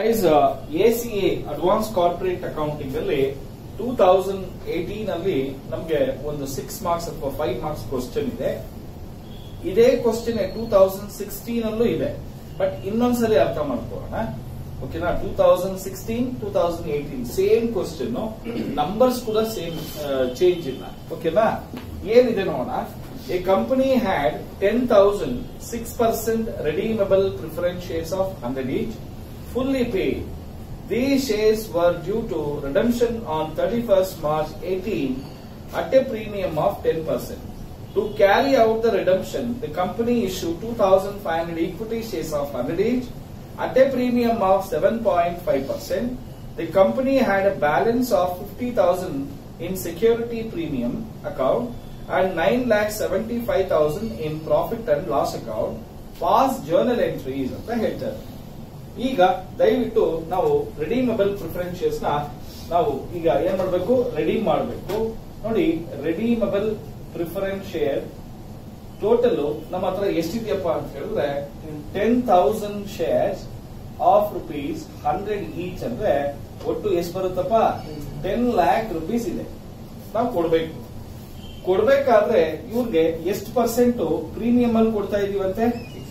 ACA advance corporate accounting ಅಲ್ಲಿ 2018 ಅಲ್ಲಿ ನಮಗೆ ಒಂದು 6 ಮಾರ್ಕ್ಸ್ ಅಥವಾ 5 ಮಾರ್ಕ್ಸ್ ಕ್ವಶನ್ ಇದೆ. ಇದೇ ಕ್ವಶನ್ 2016 ಅಲ್ಲೂ ಇದೆ, ಬಟ್ ಇನ್ನೊಂದ್ಸರಿ ಅರ್ಥ ಮಾಡ್ಕೊಳ್ಳೋಣ. ಓಕೆನಾ? 2016, 2018 ಸೇಮ್ ಕ್ವಶನ್, ನಂಬರ್ಸ್ ಕೂಡ ಸೇಮ್, ಚೇಂಜ್ ಇಲ್ಲ. ಓಕೆನಾ? ಏನಿದೆ ನೋಡೋಣ. A company had 10,000 6% redeemable preference shares of 100 each, fully paid. These shares were due to redemption on 31st March 18 at a premium of 10%. To carry out the redemption, the company issued 2,500 equity shares of 100 each at a premium of 7.5%. The company had a balance of 50,000 in security premium account and 9,75,000 in profit and loss account. Past journal entries ಅಂತ ಹೇಳ್ತಾರೆ. ಈಗ ದಯವಿಟ್ಟು ನಾವು redeemable preference shares ನ ನಾವು ಈಗ ಏನ್ ಮಾಡಬೇಕು? ರೆಡೀಮ್ ಮಾಡಬೇಕು. ನೋಡಿ, ರೆಡೀಮಬಲ್ ಪ್ರಿಫರೆನ್ಸ್ ಶೇರ್ ಟೋಟಲ್ ನಮ್ಮ ಹತ್ರ ಎಷ್ಟಿದೆಯಪ್ಪ ಅಂತ ಹೇಳಿದ್ರೆ 10,000 ಶೇರ್ಸ್ ಆಫ್ ರುಪೀಸ್ 100 ಈಚ್ ಅಂದ್ರೆ ಒಟ್ಟು ಎಷ್ಟು ಬರುತ್ತಪ್ಪ? 10 lakh rupees ಇದೆ. ನಾವು ಕೊಡ್ಬೇಕಾದ್ರೆ ಇವ್ರಿಗೆ ಎಷ್ಟು ಪರ್ಸೆಂಟ್ ಪ್ರೀಮಿಯಂ ಅಲ್ಲಿ ಕೊಡ್ತಾ ಇದೀವಂತೆ?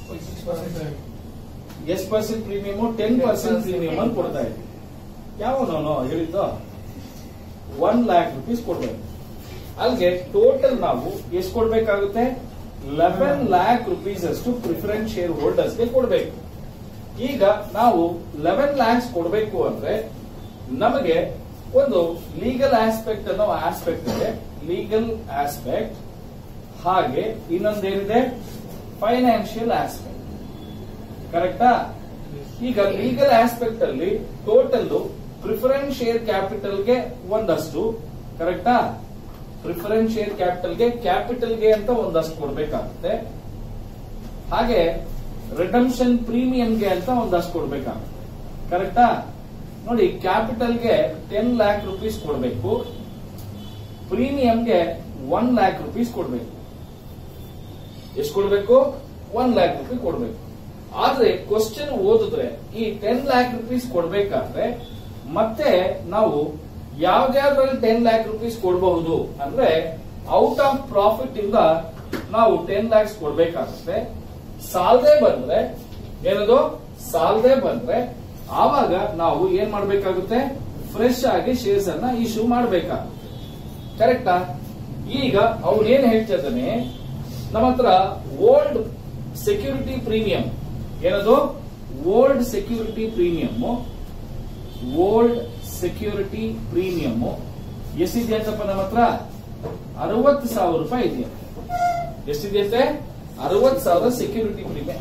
ಎಷ್ಟು ಪರ್ಸೆಂಟ್ ಪ್ರೀಮಿಯಂ? 10% ಪ್ರೀಮಿಯಂ ಅಲ್ಲಿ ಕೊಡ್ತಾ ಇದೀವಿ. ಯಾವನೋ ಹೇಳಿದ್ದು 1 lakh rupees ಕೊಡ್ಬೇಕು. ಅಲ್ಲಿಗೆ ಟೋಟಲ್ ನಾವು ಎಷ್ಟು ಕೊಡ್ಬೇಕಾಗುತ್ತೆ? 11 lakh rupees ಅಷ್ಟು ಪ್ರಿಫರೆನ್ಸ್ ಶೇರ್ ಹೋಲ್ಡರ್ಸ್ ಗೆ ಕೊಡ್ಬೇಕು. ಈಗ ನಾವು 11 lakhs ಕೊಡ್ಬೇಕು ಅಂದ್ರೆ ನಮಗೆ ಒಂದು ಲೀಗಲ್ ಆಸ್ಪೆಕ್ಟ್ ಅನ್ನೋ ಆಸ್ಪೆಕ್ಟ್ ಇದೆ, ಲೀಗಲ್ ಆಸ್ಪೆಕ್ಟ್. ಹಾಗೆ ಇನ್ನೊಂದೇನಿದೆ? Financial aspect. ಕರೆಕ್ಟಾ? ಈಗ ಲೀಗಲ್ ಆಸ್ಪೆಕ್ಟ್ ಅಲ್ಲಿ ಟೋಟಲ್ ಪ್ರಿಫರೆನ್ಸ್ ಶೇರ್ ಕ್ಯಾಪಿಟಲ್ಗೆ ಒಂದಷ್ಟು, ಕರೆಕ್ಟಾ? ಪ್ರಿಫರೆನ್ಸ್ ಶೇರ್ ಕ್ಯಾಪಿಟಲ್ಗೆ ಅಂತ ಒಂದಷ್ಟು ಕೊಡ್ಬೇಕಾಗುತ್ತೆ. ಹಾಗೆ ರಿಡಂಪ್ಷನ್ ಪ್ರೀಮಿಯಂಗೆ ಅಂತ ಒಂದಷ್ಟು ಕೊಡ್ಬೇಕಾಗುತ್ತೆ. ಕರೆಕ್ಟಾ? ನೋಡಿ, ಕ್ಯಾಪಿಟಲ್ಗೆ 10 lakh rupees ಕೊಡಬೇಕು, ಪ್ರೀಮಿಯಂಗೆ 1 lakh rupees ಕೊಡಬೇಕು. ಎಷ್ಟು ಕೊಡಬೇಕು? 1 lakh rupees ಕೊಡಬೇಕು. ಆದ್ರೆ ಕ್ವಶನ್ ಓದಿದ್ರೆ ಈ 10 lakh rupees ಕೊಡ್ಬೇಕಾದ್ರೆ ಮತ್ತೆ ನಾವು ಯಾವ್ದ್ಯಾವ್ದ್ರಲ್ಲಿ 10 lakh rupees ಕೊಡಬಹುದು ಅಂದ್ರೆ ಔಟ್ ಆಫ್ ಪ್ರಾಫಿಟ್ ಇಂದ ನಾವು 10 lakhs ಕೊಡ್ಬೇಕಾಗುತ್ತೆ. ಸಾಲದೆ ಬಂದ್ರೆ ಆವಾಗ ನಾವು ಏನ್ ಮಾಡ್ಬೇಕಾಗುತ್ತೆ? ಫ್ರೆಶ್ ಆಗಿ ಶೇರ್ಸ್ ಅನ್ನ ಇಶ್ಯೂ ಮಾಡ್ಬೇಕಾಗುತ್ತೆ. ಕರೆಕ್ಟಾ? ಈಗ ಅವ್ರು ಏನ್ ಹೇಳ್ತಾ ಇದ್ದಾನೆ, ನಮ್ಮ ಹತ್ರ ಓಲ್ಡ್ ಸೆಕ್ಯೂರಿಟಿ ಪ್ರೀಮಿಯಂ, ಏನದು? ಓಲ್ಡ್ ಸೆಕ್ಯೂರಿಟಿ ಪ್ರೀಮಿಯಂ ಎಷ್ಟಿದೆ ಅಂತಪ್ಪ? ನಮ್ಮ ಹತ್ರ 60,000 ರೂಪಾಯಿ ಇದೆಯಾ? ಎಷ್ಟಿದೆಯಂತೆ? 60,000 ಸೆಕ್ಯೂರಿಟಿ ಪ್ರೀಮಿಯಂ.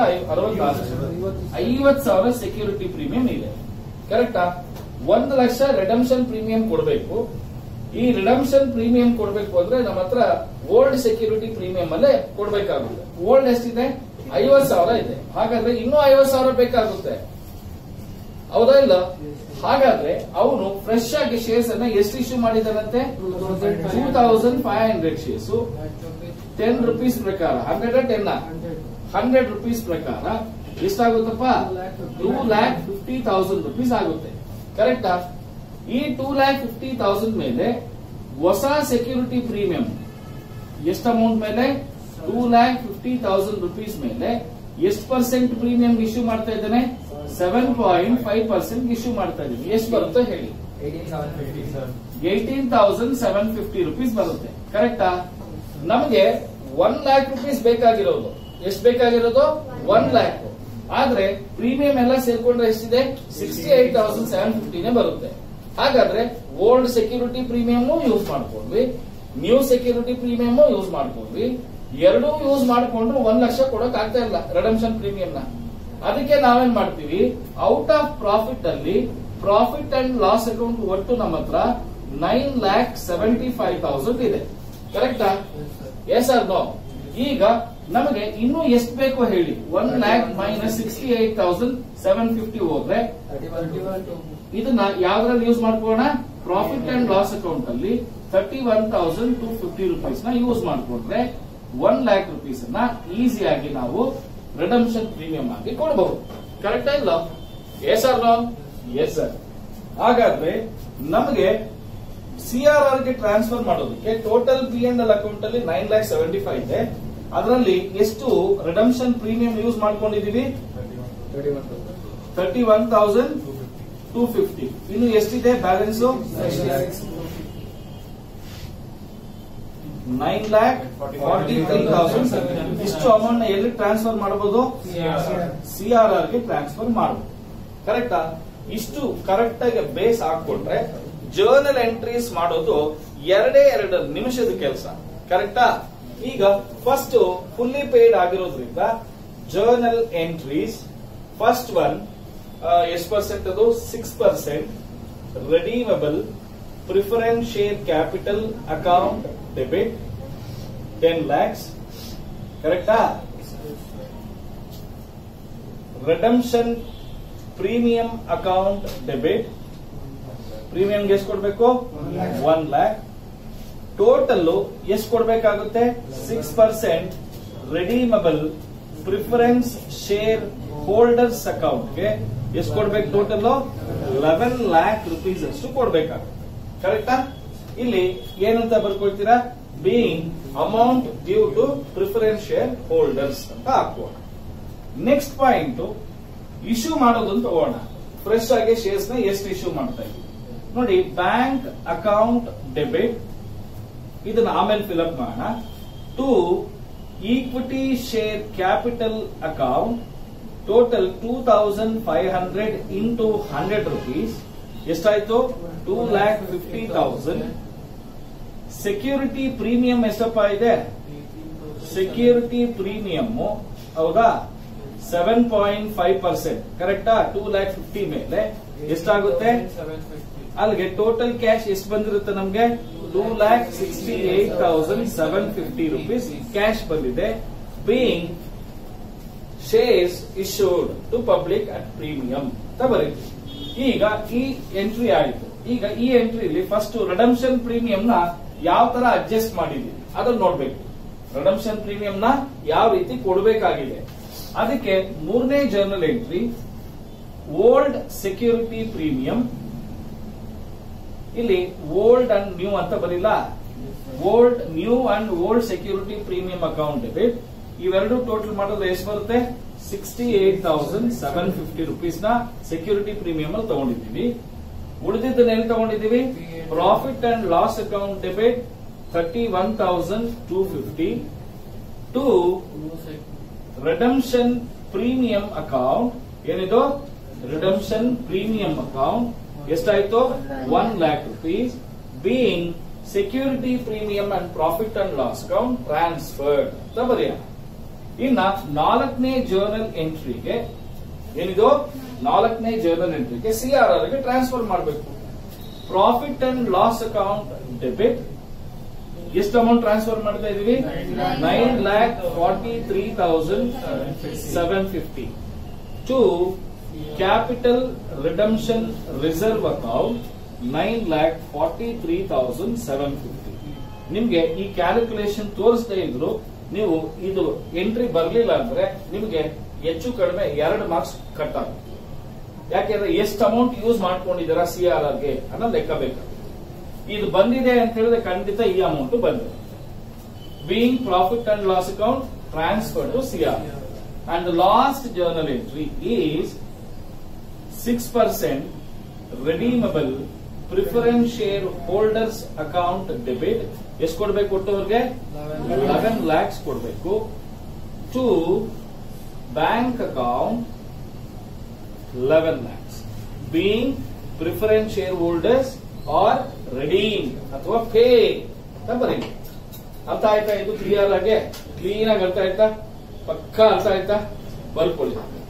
50,000 ಸೆಕ್ಯೂರಿಟಿ ಪ್ರೀಮಿಯಂ ಇದೆ. ಕರೆಕ್ಟಾ? 1 ಲಕ್ಷ ರಿಡಂಪ್ಷನ್ ಪ್ರೀಮಿಯಂ ಕೊಡಬೇಕು. ಈ ರಿಡಂಪ್ಷನ್ ಪ್ರೀಮಿಯಂ ಕೊಡಬೇಕು ಅಂದ್ರೆ ನಮ್ಮ ಹತ್ರ ಓಲ್ಡ್ ಸೆಕ್ಯೂರಿಟಿ ಪ್ರೀಮಿಯಂ ಅಲ್ಲೇ ಕೊಡಬೇಕಾಗುತ್ತೆ. ಓಲ್ಡ್ ಎಷ್ಟಿದೆ? 50,000 ಇದೆ. ಹಾಗಾದ್ರೆ ಇನ್ನೂ 50,000 ಬೇಕಾಗುತ್ತೆ. ಹೌದಾ ಇಲ್ಲ? ಹಾಗಾದ್ರೆ ಅವನು ಫ್ರೆಶ್ ಆಗಿ ಶೇರ್ಸ್ ಅನ್ನ ಎಷ್ಟು ಇಶ್ಯೂ ಮಾಡಿದಾನಂತೆ? 2,500 ಶೇರ್ಸ್ 10 rupees ಪ್ರಕಾರ, 100 rupees ಪ್ರಕಾರ ಎಷ್ಟಾಗುತ್ತಪ್ಪ? 2,50,000 rupees ಆಗುತ್ತೆ. ಕರೆಕ್ಟಾ? ಈ 2,50,000 ಮೇಲೆ ಹೊಸ ಸೆಕ್ಯೂರಿಟಿ ಪ್ರೀಮಿಯಂ ಎಷ್ಟು ಅಮೌಂಟ್ ಮೇಲೆ? 2,50,000 rupees ಮೇಲೆ ಎಷ್ಟು ಪರ್ಸೆಂಟ್ ಪ್ರೀಮಿಯಂ ಇಶ್ಯೂ ಮಾಡ್ತಾ ಇದ್ದಾನೆ? 7.5% ಇಶ್ಯೂ ಮಾಡ್ತಾ ಇದ್ದೀನಿ. ಎಷ್ಟು ಬರುತ್ತೆ ಹೇಳಿ? 18,750 rupees ಬರುತ್ತೆ. ಕರೆಕ್ಟಾ? ನಮಗೆ 1 lakh rupees ಬೇಕಾಗಿರೋದು. ಎಷ್ಟು ಬೇಕಾಗಿರೋದು? 1 lakh. ಆದ್ರೆ ಪ್ರೀಮಿಯಂ ಎಲ್ಲ ಸೇರ್ಕೊಂಡ್ರೆ ಎಷ್ಟಿದೆ? 68,750 ಬರುತ್ತೆ. ಹಾಗಾದ್ರೆ ಓಲ್ಡ್ ಸೆಕ್ಯೂರಿಟಿ ಪ್ರೀಮಿಯಂ ಯೂಸ್ ಮಾಡ್ಕೊಂಡ್ವಿ, ನ್ಯೂ ಸೆಕ್ಯೂರಿಟಿ ಪ್ರೀಮಿಯಂ ಯೂಸ್ ಮಾಡ್ಕೊಂಡ್ವಿ. ಎರಡೂ ಯೂಸ್ ಮಾಡ್ಕೊಂಡ್ರು 1 ಲಕ್ಷ ಕೊಡಕ್ ಆಗ್ತಾ ಇಲ್ಲ ರಿಡಂಪ್ಷನ್ ಪ್ರೀಮಿಯಂ ನ. ಅದಕ್ಕೆ ನಾವೇನ್ ಮಾಡ್ತೀವಿ? ಔಟ್ ಆಫ್ ಪ್ರಾಫಿಟ್ ಅಲ್ಲಿ ಪ್ರಾಫಿಟ್ ಅಂಡ್ ಲಾಸ್ ಅಕೌಂಟ್ ಒಟ್ಟು ನಮ್ಮ ಹತ್ರ 9,75,000 ಇದೆ. ಕರೆಕ್ಟಾ? Yes or no? ಈಗ ನಮಗೆ ಇನ್ನೂ ಎಷ್ಟು ಬೇಕು ಹೇಳಿ? 1 lakh minus 68,750 ಹೋದ್ರೆ ಇದನ್ನ ಯಾವ್ದ್ರಲ್ಲಿ ಯೂಸ್ ಮಾಡ್ಕೊಳ್ಳೋಣ? ಪ್ರಾಫಿಟ್ ಅಂಡ್ ಲಾಸ್ ಅಕೌಂಟ್ ಅಲ್ಲಿ 31,250 rupees ನ ಯೂಸ್ ಮಾಡ್ಕೊಂಡ್ರೆ 1 lakh rupees ಅನ್ನ ಈಸಿಯಾಗಿ ನಾವು ರಿಡಂಪ್ಷನ್ ಪ್ರೀಮಿಯಂ ಆಗಿ ಕೊಡಬಹುದು. ಕರೆಕ್ಟಾ ಇಲ್ಲ? Yes or no? Yes sir. ಹಾಗಾದ್ರೆ ನಮಗೆ ಸಿಆರ್ಆರ್ ಗೆ ಟ್ರಾನ್ಸ್ಫರ್ ಮಾಡೋದಕ್ಕೆ ಟೋಟಲ್ P&L ಅಕೌಂಟ್ ಅಲ್ಲಿ 9,75,000 ಇದೆ. ಅದರಲ್ಲಿ ಎಷ್ಟು ರಿಡಂಪ್ಷನ್ ಪ್ರೀಮಿಯಂ ಯೂಸ್ ಮಾಡ್ಕೊಂಡಿದೀವಿ? 31,250. ಇನ್ನು ಎಷ್ಟಿದೆ ಬ್ಯಾಲೆನ್ಸ್? 9,43,000. ಇಷ್ಟು ಅಮೌಂಟ್ ಎಲ್ಲಿ ಟ್ರಾನ್ಸ್ಫರ್ ಮಾಡಬಹುದು? ಸಿಆರ್ಆರ್ ಗೆ ಟ್ರಾನ್ಸ್ಫರ್ ಮಾಡಬಹುದು. ಕರೆಕ್ಟಾ? ಇಷ್ಟು ಕರೆಕ್ಟ್ ಆಗಿ ಬೇಸ್ ಹಾಕೊಟ್ರೆ ಜರ್ನಲ್ ಎಂಟ್ರೀಸ್ ಮಾಡೋದು 2 ನಿಮಿಷದ ಕೆಲಸ. ಕರೆಕ್ಟಾ? ಈಗ ಫಸ್ಟ್ ಫುಲ್ಲಿ ಪೇಡ್ ಆಗಿರೋದ್ರಿಂದ ಜರ್ನಲ್ ಎಂಟ್ರೀಸ್ ಫಸ್ಟ್ ಒನ್ ಎಷ್ಟು ಪರ್ಸೆಂಟ್? ಅದು 6%. Redeemable preference share capital account debit 10 lakhs. ಕರೆಕ್ಟಾ? ರಿಡಂಪ್ಷನ್ ಪ್ರೀಮಿಯಂ ಅಕೌಂಟ್ ಡೆಬಿಟ್, ಪ್ರೀಮಿಯಂಗೆ ಎಷ್ಟು ಕೊಡಬೇಕು? 1 lakh. ಟೋಟಲ್ ಎಷ್ಟು ಕೊಡಬೇಕಾಗುತ್ತೆ? 6%. ರೆಡೀಮಬಲ್ ಪ್ರಿಫರೆನ್ಸ್ ಶೇರ್ ಹೋಲ್ಡರ್ಸ್ ಅಕೌಂಟ್ಗೆ ಎಷ್ಟು ಕೊಡ್ಬೇಕು? ಟೋಟಲ್ 11 lakh rupees ಅಷ್ಟು ಕೊಡ್ಬೇಕಾಗುತ್ತೆ. ಕರೆಕ್ಟಾ? ಇಲ್ಲಿ ಏನಂತ ಬರ್ಕೊಳ್ತೀರಾ? Being amount due to preference share holders ಅಂತ ಹಾಕೋಣ. ನೆಕ್ಸ್ಟ್ ಪಾಯಿಂಟ್ ಇಶ್ಯೂ ಮಾಡೋದನ್ನು ತಗೋಣ. ಫ್ರೆಶ್ ಆಗಿ ಶೇರ್ಸ್ ನ ಎಷ್ಟು ಇಶ್ಯೂ ಮಾಡ್ತಾ ಇದ್ದೀವಿ ನೋಡಿ. ಬ್ಯಾಂಕ್ ಅಕೌಂಟ್ ಡೆಬಿಟ್, ಇದನ್ನ ಆಮೇಲೆ ಫಿಲ್ಅಪ್ ಮಾಡೋಣ. To equity share capital account total 2,500 into 100 rupees ಎಷ್ಟಾಯ್ತು? 2,50,000. ಸೆಕ್ಯೂರಿಟಿ ಪ್ರೀಮಿಯಂ ಎಷ್ಟಪ್ಪ ಇದೆ? ಸೆಕ್ಯೂರಿಟಿ ಪ್ರೀಮಿಯಂ ಹೌದಾ 7.5%. ಕರೆಕ್ಟಾ? 2,50,000 ಮೇಲೆ ಎಷ್ಟಾಗುತ್ತೆ? ಅಲ್ಲಿಗೆ ಟೋಟಲ್ ಕ್ಯಾಶ್ ಎಷ್ಟು ಬಂದಿರುತ್ತೆ ನಮ್ಗೆ? 2,68,750 rupees ಕ್ಯಾಶ್ ಬಂದಿದೆ. Being shares issued to public at premium ಅಂತ ಬರೀತೀವಿ. ಈಗ ಈ ಎಂಟ್ರಿ ಆಯಿತು. ಈಗ ಈ ಎಂಟ್ರಿಲಿ ಫಸ್ಟ್ ರಿಡಂಪ್ಷನ್ ಪ್ರೀಮಿಯಂ ನ ಯಾವ ತರ ಅಡ್ಜಸ್ಟ್ ಮಾಡಿದೀವಿ ಅದನ್ನ ನೋಡ್ಬೇಕು. ರಿಡಂಪ್ಷನ್ ಪ್ರೀಮಿಯಂ ನ ಯಾವ ರೀತಿ ಕೊಡಬೇಕಾಗಿದೆ ಅದಕ್ಕೆ ಮೂರನೇ journal entry old security premium. ಇಲ್ಲಿ ಓಲ್ಡ್ ಅಂಡ್ ನ್ಯೂ ಅಂತ ಬರಿಲ್ಲ. Old new and old security premium account debit ಇವೆರಡು ಟೋಟಲ್ ಮಾಡಿದ್ರೆ ಎಷ್ಟು ಬರುತ್ತೆ? 68,750 rupees ನ ಸೆಕ್ಯೂರಿಟಿ ಪ್ರೀಮಿಯಂ ಅಲ್ಲಿ ತಗೊಂಡಿದ್ದೀವಿ. ಉಳಿದಿದ್ದನ್ನ ಎಲ್ಲಿ ತಗೊಂಡಿದ್ದೀವಿ? Profit and loss account debit 31,250 to redemption premium account. ಏನಿದು? ರಿಡಂಪ್ಷನ್ ಪ್ರೀಮಿಯಂ ಅಕೌಂಟ್ ಎಷ್ಟಾಯ್ತು? 1 lakh rupees. Being security premium and profit and loss account transferred ಅಂತ ಬರೆಯೋಣ. ಇನ್ನ 4ನೇ ಜರ್ನಲ್ ಎಂಟ್ರಿಗೆ ಏನಿದು? 4ನೇ ಜರ್ನಲ್ ಎಂಟ್ರಿಗೆ ಸಿಆರ್ಆರ್ ಗೆ ಟ್ರಾನ್ಸ್ಫರ್ ಮಾಡಬೇಕು. Profit and loss account debit ಎಷ್ಟು ಅಮೌಂಟ್ ಟ್ರಾನ್ಸ್ಫರ್ ಮಾಡ್ತಾ ಇದೀವಿ? 9,43,750 to capital redemption reserve account 9,43,750. ನಿಮ್ಗೆ ಈ ಕ್ಯಾಲ್ಕುಲೇಷನ್ ತೋರಿಸದೇ ಇದ್ರು ನೀವು ಇದು ಎಂಟ್ರಿ ಬರಲಿಲ್ಲ ಅಂದ್ರೆ ನಿಮಗೆ ಹೆಚ್ಚು ಕಡಿಮೆ 2 ಮಾರ್ಕ್ಸ್ ಕಟ್ ಆಗುತ್ತೆ. ಯಾಕೆಂದ್ರೆ ಎಷ್ಟು ಅಮೌಂಟ್ ಯೂಸ್ ಮಾಡ್ಕೊಂಡಿದ್ದೀರಾ ಸಿಆರ್ಆರ್ ಗೆ ಅನ್ನೋದು ಲೆಕ್ಕ ಬೇಕಾಗುತ್ತೆ. ಇದು ಬಂದಿದೆ ಅಂತ ಹೇಳಿದ್ರೆ ಖಂಡಿತ ಈ ಅಮೌಂಟ್ ಬಂದಿದೆ. Being profit and loss account transfer to CRR and the last journal entry is 6% redeemable preference share holders account debit. ಎಷ್ಟು ಕೊಡ್ಬೇಕು? ಕೊಟ್ಟವ್ರಿಗೆ 11 lakhs ಕೊಡಬೇಕು. To bank account 11 lakhs. Being preference share holders are redeem ಅಥವಾ pay ಅಂತ ಬರೀ. ಅರ್ಥ ಆಯ್ತಾ? ಇದು ಕ್ಲಿಯರ್ ಆಗಿ ಕ್ಲೀನ್ ಆಗಿ ಅರ್ಥ ಆಯ್ತಾ? ಪಕ್ಕಾ ಅರ್ಥ ಆಯ್ತಾ? ಬರ್ಕೊಳ್ಳಿ.